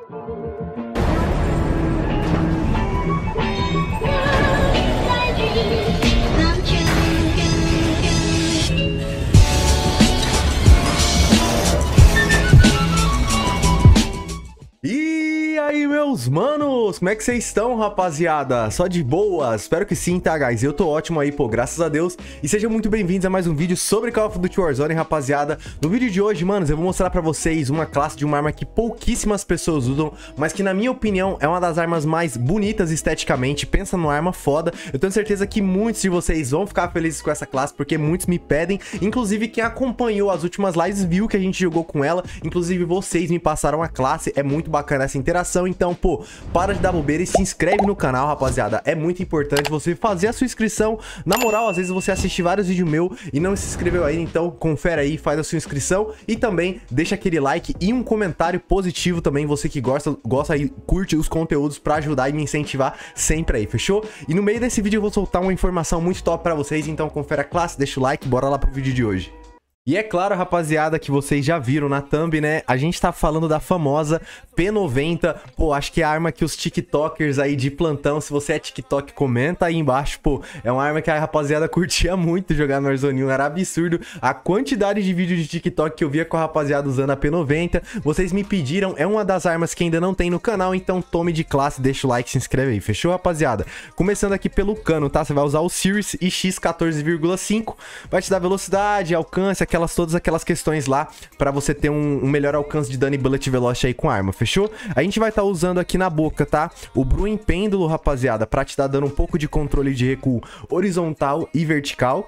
E aí, meus manos, como é que vocês estão, rapaziada? Só de boa? Espero que sim, tá, guys? Eu tô ótimo aí, pô, graças a Deus. E sejam muito bem-vindos a mais um vídeo sobre Call of Duty Warzone, rapaziada. No vídeo de hoje, manos, eu vou mostrar pra vocês uma classe de uma arma que pouquíssimas pessoas usam, mas que, na minha opinião, é uma das armas mais bonitas esteticamente. Pensa numa arma foda. Eu tenho certeza que muitos de vocês vão ficar felizes com essa classe, porque muitos me pedem. Inclusive, quem acompanhou as últimas lives viu que a gente jogou com ela. Inclusive, vocês me passaram a classe. É muito bacana essa interação, então, pô, para de dar bobeira e se inscreve no canal, rapaziada. É muito importante você fazer a sua inscrição. Na moral, às vezes você assiste vários vídeos meus e não se inscreveu ainda, então confere aí, faz a sua inscrição e também deixa aquele like e um comentário positivo também, você que gosta e curte os conteúdos pra ajudar e me incentivar sempre aí, fechou? E no meio desse vídeo eu vou soltar uma informação muito top pra vocês, então confere a classe, deixa o like, bora lá pro vídeo de hoje. E é claro, rapaziada, que vocês já viram na thumb, né? A gente tá falando da famosa P90. Pô, acho que é a arma que os tiktokers aí de plantão, se você é tiktok, comenta aí embaixo. Pô, é uma arma que a rapaziada curtia muito jogar no Warzone 1. Era absurdo a quantidade de vídeos de tiktok que eu via com a rapaziada usando a P90. Vocês me pediram, é uma das armas que ainda não tem no canal, então tome de classe, deixa o like, se inscreve aí. Fechou, rapaziada? Começando aqui pelo cano, tá? Você vai usar o Series IX 14,5. Vai te dar velocidade, alcance, todas aquelas questões lá pra você ter um melhor alcance de dano e bullet velocity aí com a arma, fechou? A gente vai estar usando aqui na boca, tá? O Bruen Pêndulo, rapaziada, pra te dar dando um pouco de controle de recuo horizontal e vertical.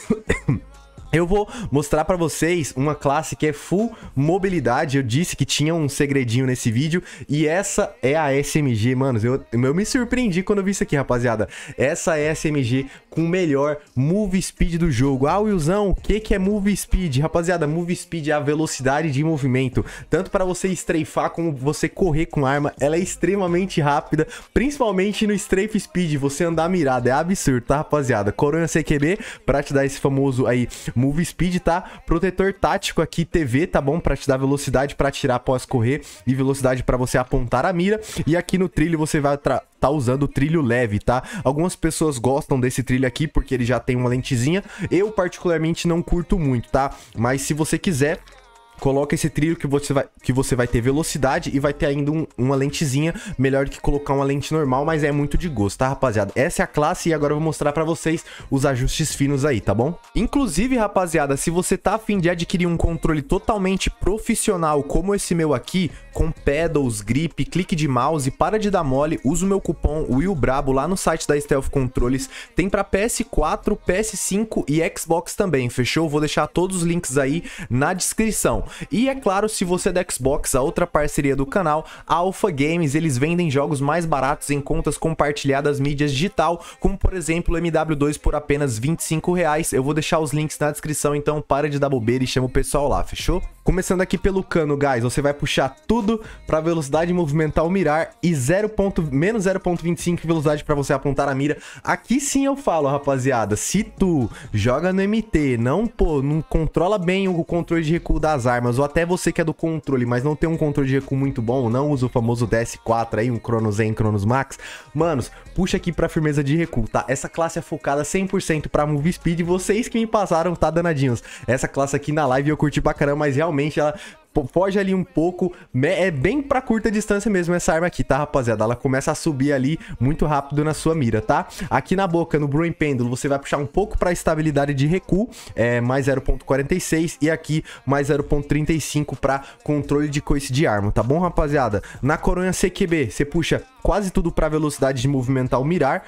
Eu vou mostrar pra vocês uma classe que é full mobilidade. Eu disse que tinha um segredinho nesse vídeo. E essa é a SMG, manos. Eu me surpreendi quando eu vi isso aqui, rapaziada. Essa é a SMG com o melhor move speed do jogo. Ah, Wilson, o que é move speed? Rapaziada, move speed é a velocidade de movimento. Tanto pra você strafar como você correr com a arma. Ela é extremamente rápida, principalmente no strafe speed. Você andar mirado, é absurdo, tá, rapaziada? Coronha CQB pra te dar esse famoso aí move speed, tá? Protetor tático aqui, TV, tá bom? Pra te dar velocidade pra atirar após correr e velocidade pra você apontar a mira. E aqui no trilho você vai tá usando o trilho leve, tá? Algumas pessoas gostam desse trilho aqui porque ele já tem uma lentezinha. Eu particularmente não curto muito, tá? Mas se você quiser, coloca esse trilho que você vai ter velocidade e vai ter ainda uma lentezinha, melhor do que colocar uma lente normal, mas é muito de gosto, tá, rapaziada? Essa é a classe e agora eu vou mostrar pra vocês os ajustes finos aí, tá bom? Inclusive, rapaziada, se você tá a fim de adquirir um controle totalmente profissional como esse meu aqui, com pedals, grip, clique de mouse, para de dar mole, usa o meu cupom WILLBRABO lá no site da Stealth Controles, tem pra PS4, PS5 e Xbox também, fechou? Vou deixar todos os links aí na descrição. E é claro, se você é da Xbox, a outra parceria do canal, a Alpha Games, eles vendem jogos mais baratos em contas compartilhadas mídias digital, como por exemplo o MW2 por apenas R$25. Eu vou deixar os links na descrição, então para de dar bobeira e chama o pessoal lá, fechou? Começando aqui pelo cano, guys, você vai puxar tudo para velocidade movimental mirar e menos 0.25 velocidade para você apontar a mira. Aqui sim eu falo, rapaziada, se tu joga no MT, não controla bem o controle de recuo das armas, ou até você que é do controle, mas não tem um controle de recuo muito bom, não usa o famoso DS4 aí, um Chrono Zen, Chronos Max, manos, puxa aqui pra firmeza de recuo, tá? Essa classe é focada 100% pra move speed, vocês que me passaram, tá, danadinhos? Essa classe aqui na live eu curti pra caramba, mas realmente ela foge ali um pouco, é bem pra curta distância mesmo essa arma aqui, tá, rapaziada? Ela começa a subir ali muito rápido na sua mira, tá? Aqui na boca, no Bruen Pêndulo, você vai puxar um pouco pra estabilidade de recuo, mais 0.46, e aqui mais 0.35 pra controle de coice de arma, tá bom, rapaziada? Na coronha CQB, você puxa quase tudo para velocidade de movimental mirar,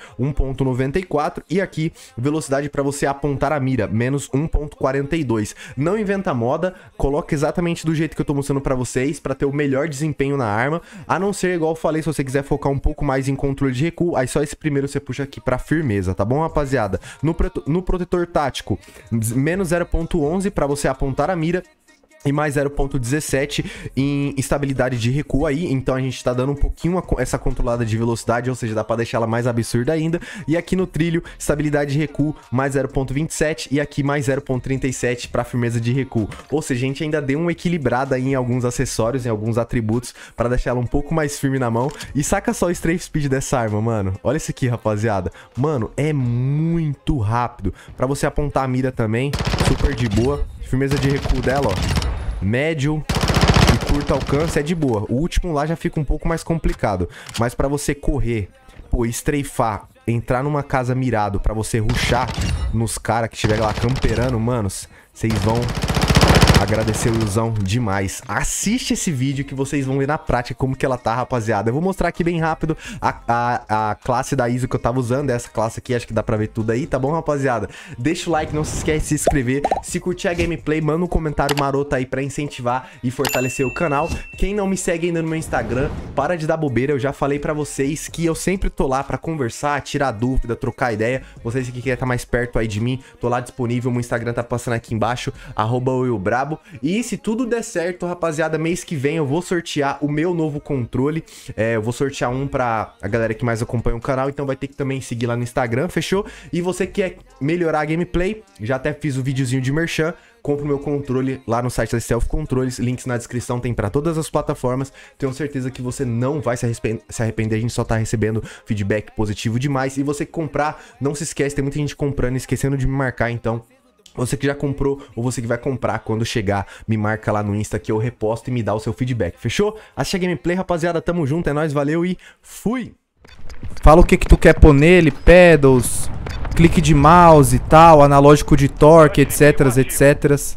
1.94, e aqui velocidade para você apontar a mira, menos 1.42. Não inventa moda, coloca exatamente do jeito que eu tô mostrando para vocês, para ter o melhor desempenho na arma, a não ser, igual eu falei, se você quiser focar um pouco mais em controle de recuo, aí só esse primeiro você puxa aqui para firmeza, tá bom, rapaziada? No protetor tático, menos 0.11 para você apontar a mira, e mais 0.17 em estabilidade de recuo aí, então a gente tá dando um pouquinho essa controlada de velocidade, ou seja, dá pra deixar ela mais absurda ainda. E aqui no trilho, estabilidade de recuo mais 0.27 e aqui mais 0.37 pra firmeza de recuo. Ou seja, a gente ainda deu uma equilibrada aí em alguns acessórios, em alguns atributos, pra deixar ela um pouco mais firme na mão. E saca só o strafe speed dessa arma, mano. Olha isso aqui, rapaziada. Mano, é muito rápido. Pra você apontar a mira também, super de boa. Firmeza de recuo dela, ó, médio e curto alcance é de boa. O último lá já fica um pouco mais complicado. Mas pra você correr, pô, estreifar, entrar numa casa mirado pra você rushar nos caras que estiver lá camperando, manos, vocês vão agradecer o Wilson demais. Assiste esse vídeo que vocês vão ver na prática como que ela tá, rapaziada. Eu vou mostrar aqui bem rápido a classe da ISO que eu tava usando. Essa classe aqui, acho que dá pra ver tudo aí, tá bom, rapaziada? Deixa o like, não se esquece de se inscrever. Se curtir a gameplay, manda um comentário maroto aí pra incentivar e fortalecer o canal. Quem não me segue ainda no meu Instagram, para de dar bobeira. Eu já falei pra vocês que eu sempre tô lá pra conversar, tirar dúvida, trocar ideia. Vocês que querem estar mais perto aí de mim, tô lá disponível. Meu Instagram tá passando aqui embaixo, @willbrabo. E se tudo der certo, rapaziada, mês que vem eu vou sortear o meu novo controle. Eu vou sortear um pra a galera que mais acompanha o canal, então vai ter que também seguir lá no Instagram, fechou? E você que quer melhorar a gameplay, já até fiz o videozinho de merchan, compra o meu controle lá no site da Stealth Controles, links na descrição, tem pra todas as plataformas. Tenho certeza que você não vai se arrepender, a gente só tá recebendo feedback positivo demais. E você que comprar, não se esquece, tem muita gente comprando e esquecendo de me marcar, então... Você que já comprou ou você que vai comprar, quando chegar, me marca lá no Insta que eu reposto e me dá o seu feedback, fechou? Assiste a gameplay, rapaziada, tamo junto, é nóis, valeu e fui! Fala o que tu quer pôr nele, pedals, clique de mouse e tal, analógico de torque, etc, etc.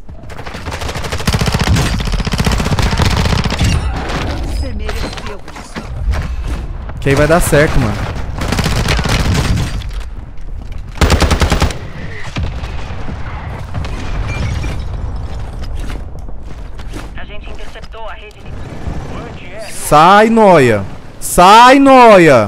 Que aí vai dar certo, mano. Sai, nóia! Sai, nóia!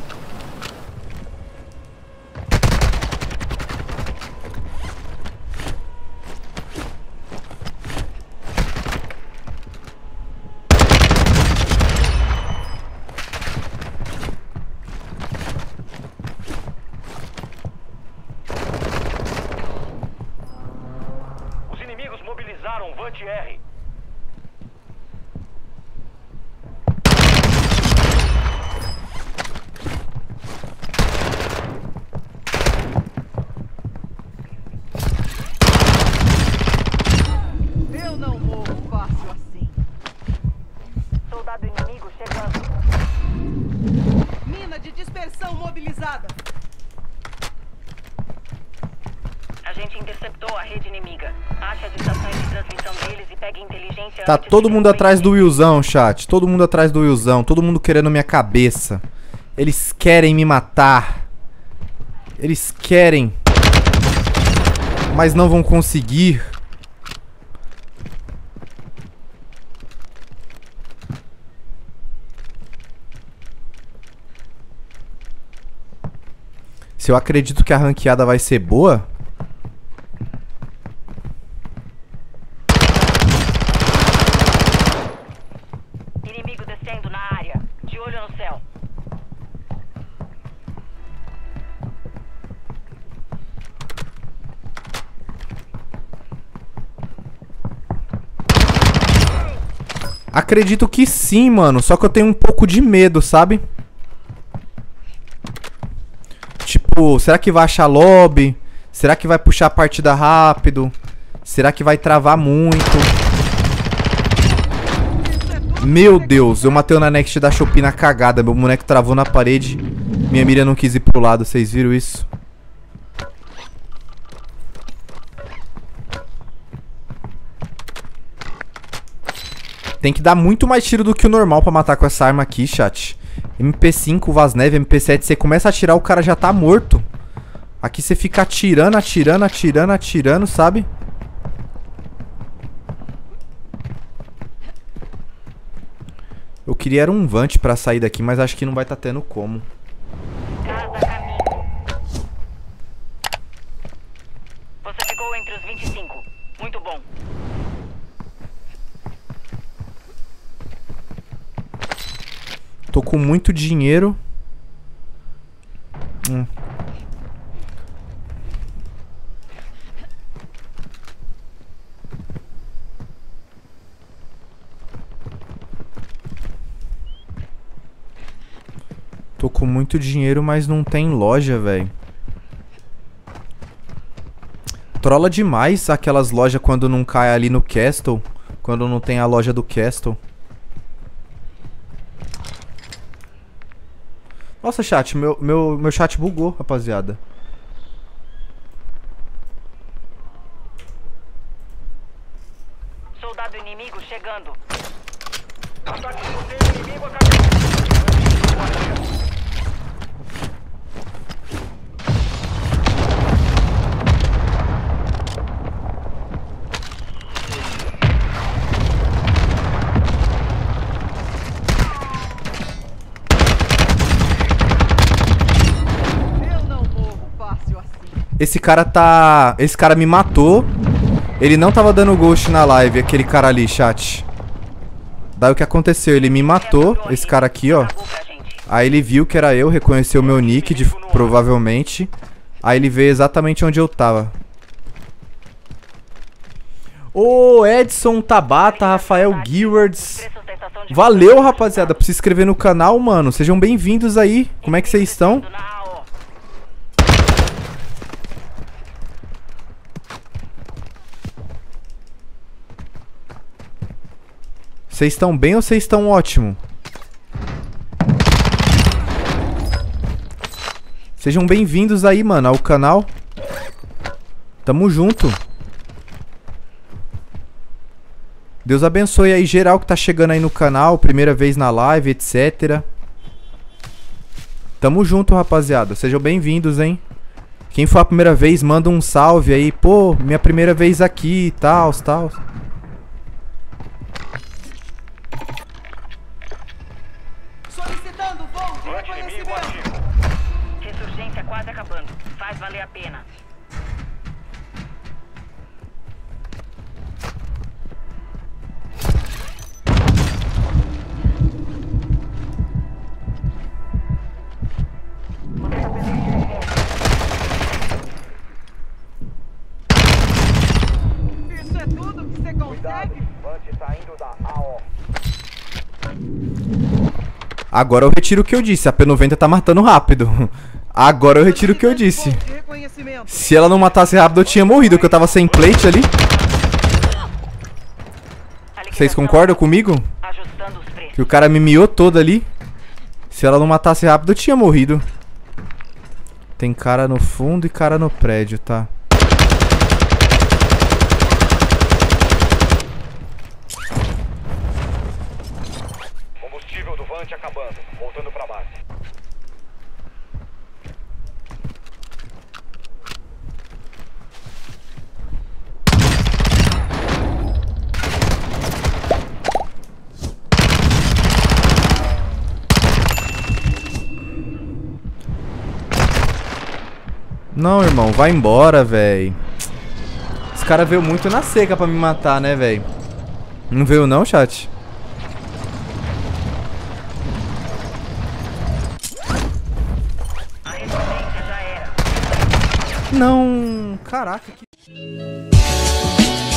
Os inimigos mobilizaram o VANT-R. Soldado inimigo chegando. Mina de dispersão mobilizada. A gente interceptou a rede inimiga. Ache as estações de transmissão deles e pegue inteligência. Tá todo mundo atrás do Wilson, chat. Todo mundo atrás do Wilson. Todo mundo querendo minha cabeça. Eles querem me matar. Eles querem. Mas não vão conseguir. Se eu acredito que a ranqueada vai ser boa... Inimigo descendo na área. De olho no céu. Acredito que sim, mano. Só que eu tenho um pouco de medo, sabe? Tipo, será que vai achar lobby? Será que vai puxar a partida rápido? Será que vai travar muito? Meu Deus, eu matei o Nanext da Shopee na cagada. Meu boneco travou na parede. Minha mira não quis ir pro lado, vocês viram isso? Tem que dar muito mais tiro do que o normal pra matar com essa arma aqui, chat. MP5, Vaznev, MP7, você começa a atirar, o cara já tá morto. Aqui você fica atirando, atirando, atirando, atirando, sabe? Eu queria era um Vant pra sair daqui, mas acho que não vai tá tendo como. Casa a caminho. Você ficou entre os 25. Muito bom. Tô com muito dinheiro. Tô com muito dinheiro, mas não tem loja, velho. Trola demais aquelas lojas quando não cai ali no Castle. Quando não tem a loja do Castle. Nossa, chat, meu chat bugou, rapaziada. Soldado inimigo chegando. Ataque de roteiro inimigo a caminho. Esse cara me matou. Ele não tava dando ghost na live, aquele cara ali, chat. Daí o que aconteceu? Ele me matou, esse cara aqui, ó. Aí ele viu que era eu, reconheceu meu nick, provavelmente. Aí ele veio exatamente onde eu tava. Ô, Edson Tabata, Rafael Gewards. Valeu, rapaziada, por se inscrever no canal, mano. Sejam bem-vindos aí. Como é que vocês estão? Vocês estão bem ou vocês estão ótimo? Sejam bem-vindos aí, mano, ao canal. Tamo junto. Deus abençoe aí geral que tá chegando aí no canal, primeira vez na live, etc. Tamo junto, rapaziada. Sejam bem-vindos, hein? Quem for a primeira vez, manda um salve aí. Pô, minha primeira vez aqui e tal. Solicitando voo de reconhecimento. Ressurgência quase acabando. Faz valer a pena. Isso é tudo que você consegue? Vante saindo da AO. Agora eu retiro o que eu disse. A P90 tá matando rápido. Agora eu retiro o que eu disse. Se ela não matasse rápido, eu tinha morrido, porque eu tava sem plate ali. Vocês concordam comigo? Ajustando os preços. Que o cara me miou todo ali. Se ela não matasse rápido, eu tinha morrido. Tem cara no fundo e cara no prédio, tá? Combustível do Vante acabando. Voltando pra base. Não, irmão, vai embora, véi. Esse cara veio muito na seca pra me matar, né, véi? Não veio não, chat? A resistência já era. Não, caraca. Que...